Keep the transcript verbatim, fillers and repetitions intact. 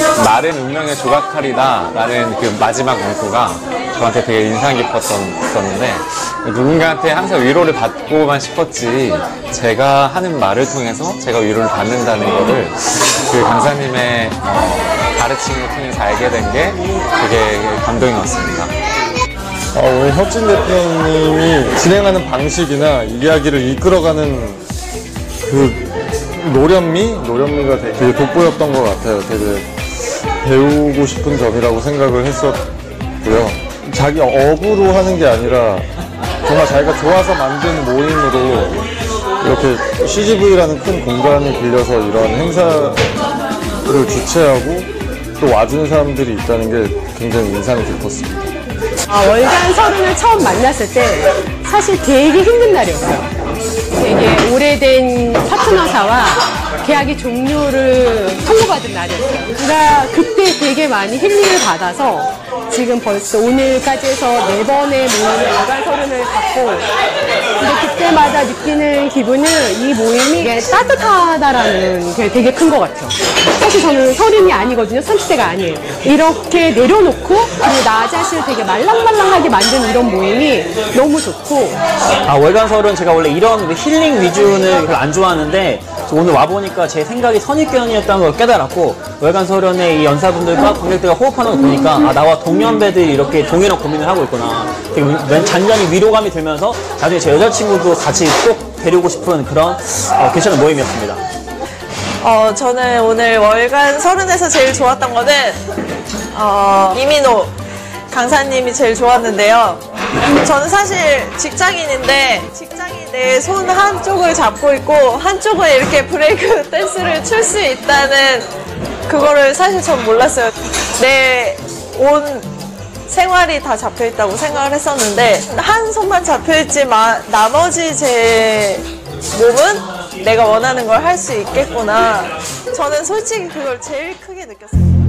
마른 운명의 조각칼이다 라는 그 마지막 문구가 저한테 되게 인상 깊었었는데, 누군가한테 항상 위로를 받고만 싶었지 제가 하는 말을 통해서 제가 위로를 받는다는 거를 그 강사님의 어, 가르침을 통해서 알게 된 게 되게 감동이 왔습니다. 아, 오늘 혁진 대표님이 진행하는 방식이나 이야기를 이끌어가는 그 노련미? 노련미가 되게 돋보였던 것 같아요. 되게 배우고 싶은 점이라고 생각을 했었고요. 자기 업으로 하는 게 아니라 정말 자기가 좋아서 만든 모임으로 이렇게 씨지브이라는 큰 공간을 빌려서 이런 행사를 주최하고 또 와주는 사람들이 있다는 게 굉장히 인상이 깊었습니다. 아, 월간 서른을 처음 만났을 때 사실 되게 힘든 날이었어요. 되게 오래된 파트너사와 계약이 종료를 통보받은 날이었어요. 제가 그때 되게 많이 힐링을 받아서 지금 벌써 오늘까지 해서 네 번의 모임을 월간 서른을 갖고, 근데 그때마다 느끼는 기분은 이 모임이 되게 따뜻하다라는 게 되게 큰 것 같아요. 사실 저는 서른이 아니거든요. 삼십 대가 아니에요. 이렇게 내려놓고 그리고 나 자신을 되게 말랑말랑하게 만드는 이런 모임이 너무 좋고. 아, 월간 서른 제가 원래 이런 힐링 위주는 별로 안 좋아하는데 오늘 와보니까 제 생각이 선입견이었다는 걸 깨달았고, 월간 서른의 이 연사분들과 관객들과 호흡하는 걸 보니까 아, 나와 동년배들이 이렇게 동일한 고민을 하고 있구나. 되게 잔잔히 위로감이 들면서 나중에 제 여자친구도 같이 꼭 데리고 싶은 그런 어, 괜찮은 모임이었습니다. 어, 저는 오늘 월간 서른에서 제일 좋았던 거는 어, 이민호 강사님이 제일 좋았는데요. 저는 사실 직장인인데 직장인 내 손 한쪽을 잡고 있고 한쪽은 이렇게 브레이크 댄스를 출 수 있다는 그거를 사실 전 몰랐어요. 내 온 생활이 다 잡혀있다고 생각을 했었는데 한 손만 잡혀있지만 나머지 제 몸은 내가 원하는 걸 할 수 있겠구나. 저는 솔직히 그걸 제일 크게 느꼈어요.